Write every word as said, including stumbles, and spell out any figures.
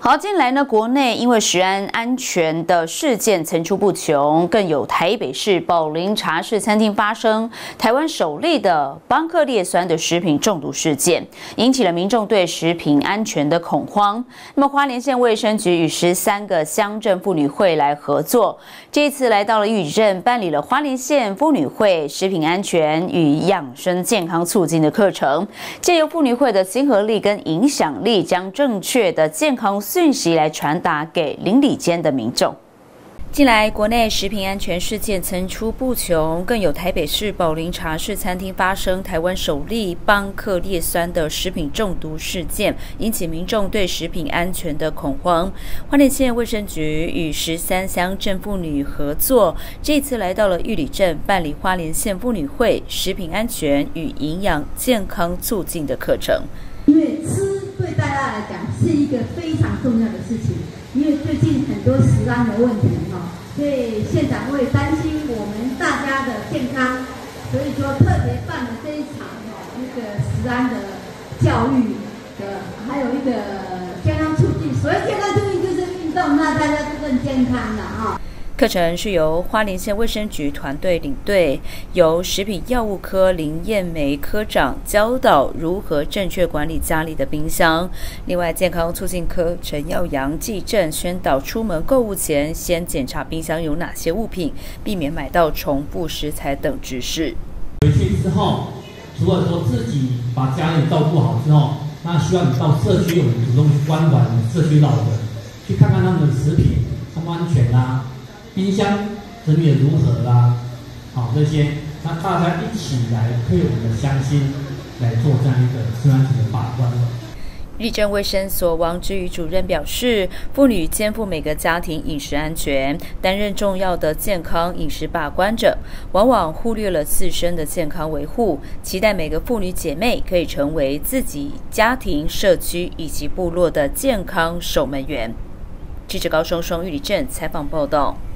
好，近来呢，国内因为食安安全的事件层出不穷，更有台北市宝林茶室餐厅发生台湾首例的邦克列酸的食品中毒事件，引起了民众对食品安全的恐慌。那么，花莲县卫生局与十三个乡镇妇女会来合作，这一次来到了玉里镇，办理了花莲县妇女会食品安全与养生健康促进的课程，借由妇女会的亲和力跟影响力，将正确的健康讯息来传达给邻里间的民众。近来，国内食品安全事件层出不穷，更有台北市宝林茶室餐厅发生台湾首例邦克列酸的食品中毒事件，引起民众对食品安全的恐慌。花莲县卫生局与十三乡镇妇女合作，这次来到了玉里镇，办理花莲县妇女会食品安全与营养健康促进的课程。 因为吃对大家来讲是一个非常重要的事情，因为最近很多食安的问题哈，所以县长会担心我们大家的健康，所以说特别办了这一场哈那个食安的教育的，还有一个健康促进。所谓健康促进就是运动，那大家就更健康了哈。 课程是由花莲县卫生局团队领队，由食品药物科林燕梅科长教导如何正确管理家里的冰箱。另外，健康促进科陈耀阳记正宣导出门购物前先检查冰箱有哪些物品，避免买到重复食材等指示。 回去之后，除了说自己把家里照顾好之后，那需要你到社区，我们主动去关怀我们社区老人，去看看他们的食品安不安全啊。冰箱整理的如何啦？好，这些，那大家一起来配我们的乡心来做这样一个食安全的把关。 玉里镇卫生所王之瑜主任表示，妇女肩负每个家庭饮食安全，担任重要的健康饮食把关者，往往忽略了自身的健康维护。期待每个妇女姐妹可以成为自己家庭、社区以及部落的健康守门员。记者高松松玉里镇采访报道。